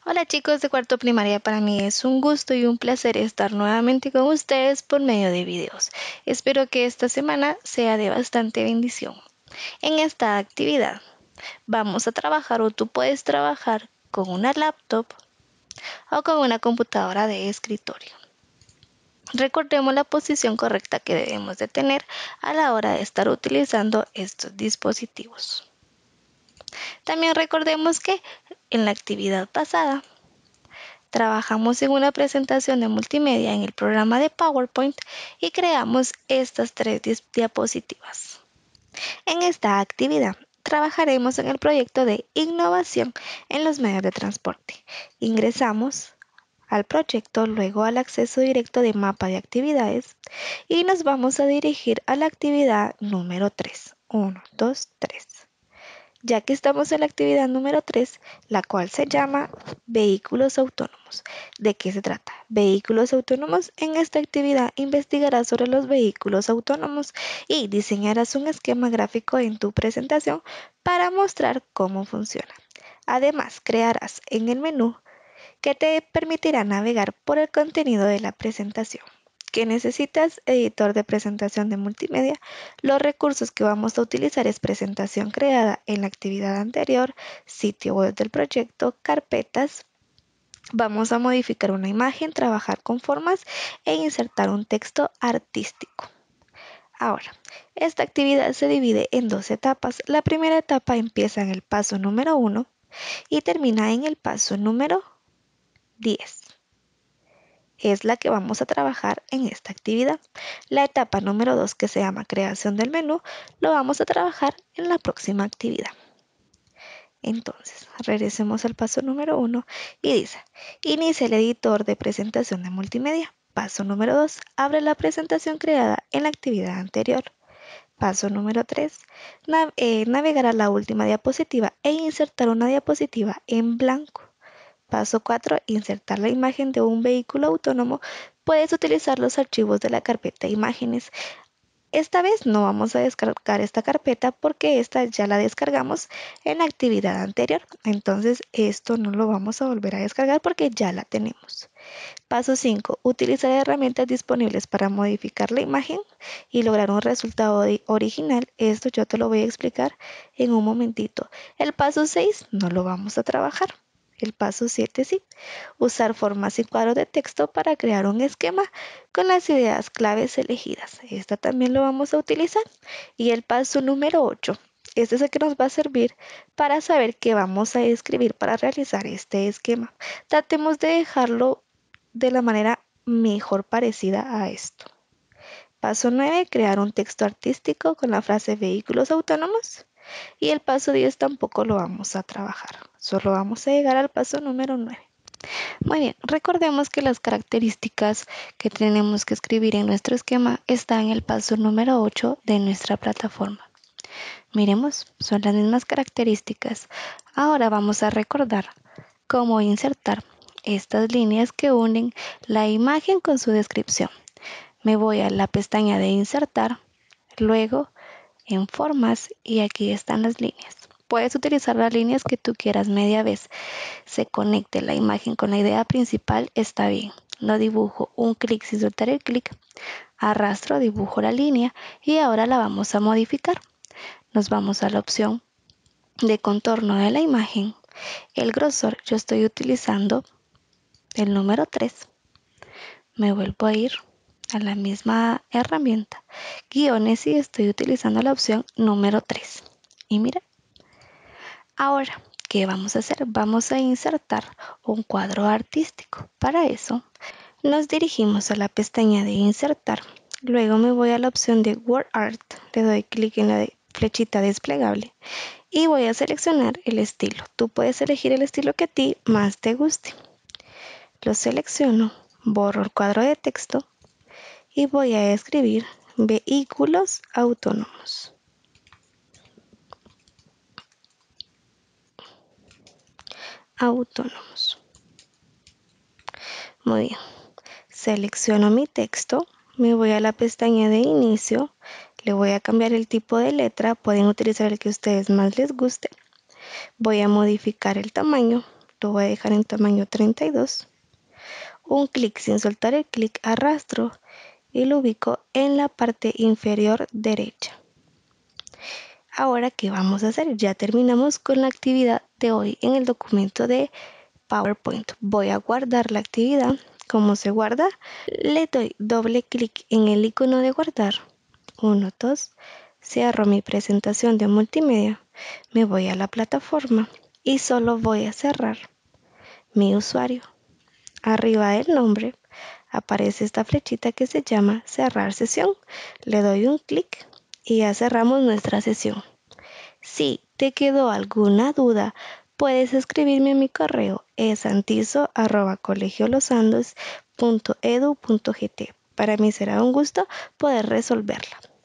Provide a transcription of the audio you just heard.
Hola chicos de cuarto primaria, para mí es un gusto y un placer estar nuevamente con ustedes por medio de videos. Espero que esta semana sea de bastante bendición. En esta actividad vamos a trabajar o tú puedes trabajar con una laptop o con una computadora de escritorio. Recordemos la posición correcta que debemos de tener a la hora de estar utilizando estos dispositivos. También recordemos que en la actividad pasada trabajamos en una presentación de multimedia en el programa de PowerPoint y creamos estas tres diapositivas. En esta actividad trabajaremos en el proyecto de innovación en los medios de transporte. Ingresamos al proyecto, luego al acceso directo de mapa de actividades y nos vamos a dirigir a la actividad número 3. 1, 2, 3. Ya que estamos en la actividad número 3, la cual se llama vehículos autónomos. ¿De qué se trata? Vehículos autónomos. En esta actividad investigarás sobre los vehículos autónomos y diseñarás un esquema gráfico en tu presentación para mostrar cómo funciona. Además, crearás en el menú que te permitirá navegar por el contenido de la presentación. ¿Qué necesitas? Editor de presentación de multimedia. Los recursos que vamos a utilizar es presentación creada en la actividad anterior, sitio web del proyecto, carpetas. Vamos a modificar una imagen, trabajar con formas e insertar un texto artístico. Ahora, esta actividad se divide en dos etapas. La primera etapa empieza en el paso número 1 y termina en el paso número 10. Es la que vamos a trabajar en esta actividad. La etapa número 2, que se llama creación del menú, lo vamos a trabajar en la próxima actividad. Entonces, regresemos al paso número 1 y dice, inicia el editor de presentación de multimedia. Paso número 2, abre la presentación creada en la actividad anterior. Paso número 3, navegar a la última diapositiva e insertar una diapositiva en blanco. Paso 4. Insertar la imagen de un vehículo autónomo. Puedes utilizar los archivos de la carpeta imágenes. Esta vez no vamos a descargar esta carpeta porque esta ya la descargamos en la actividad anterior. Entonces esto no lo vamos a volver a descargar porque ya la tenemos. Paso 5. Utilizar herramientas disponibles para modificar la imagen y lograr un resultado original. Esto yo te lo voy a explicar en un momentito. El paso 6 no lo vamos a trabajar. El paso 7 sí, usar formas y cuadros de texto para crear un esquema con las ideas claves elegidas. Esta también lo vamos a utilizar. Y el paso número 8, este es el que nos va a servir para saber qué vamos a escribir para realizar este esquema. Tratemos de dejarlo de la manera mejor parecida a esto. Paso 9, crear un texto artístico con la frase vehículos autónomos. Y el paso 10 tampoco lo vamos a trabajar, solo vamos a llegar al paso número 9. Muy bien, recordemos que las características que tenemos que escribir en nuestro esquema están en el paso número 8 de nuestra plataforma. Miremos, son las mismas características. Ahora vamos a recordar cómo insertar estas líneas que unen la imagen con su descripción. Me voy a la pestaña de insertar, luego en formas y aquí están las líneas. Puedes utilizar las líneas que tú quieras media vez. Se conecte la imagen con la idea principal, está bien. No dibujo un clic sin soltar el clic. Arrastro, dibujo la línea y ahora la vamos a modificar. Nos vamos a la opción de contorno de la imagen. El grosor, yo estoy utilizando el número 3. Me vuelvo a ir a la misma herramienta. Guiones y estoy utilizando la opción número 3. Y mira, ahora, ¿qué vamos a hacer? Vamos a insertar un cuadro artístico. Para eso, nos dirigimos a la pestaña de insertar. Luego me voy a la opción de Word Art. Le doy clic en la flechita desplegable y voy a seleccionar el estilo. Tú puedes elegir el estilo que a ti más te guste. Lo selecciono, borro el cuadro de texto y voy a escribir vehículos autónomos. Autónomos. Muy bien. Selecciono mi texto, me voy a la pestaña de inicio, le voy a cambiar el tipo de letra, pueden utilizar el que a ustedes más les guste. Voy a modificar el tamaño, lo voy a dejar en tamaño 32. Un clic sin soltar el clic, arrastro y lo ubico en la parte inferior derecha. Ahora, ¿qué vamos a hacer? Ya terminamos con la actividad de hoy en el documento de PowerPoint. Voy a guardar la actividad. ¿Cómo se guarda? Le doy doble clic en el icono de guardar. 1, 2. Cierro mi presentación de multimedia. Me voy a la plataforma y solo voy a cerrar mi usuario. Arriba del nombre aparece esta flechita que se llama cerrar sesión. Le doy un clic y ya cerramos nuestra sesión. Si te quedó alguna duda, puedes escribirme a mi correo esantizo@colegiolosandos.edu.gt. Para mí será un gusto poder resolverla.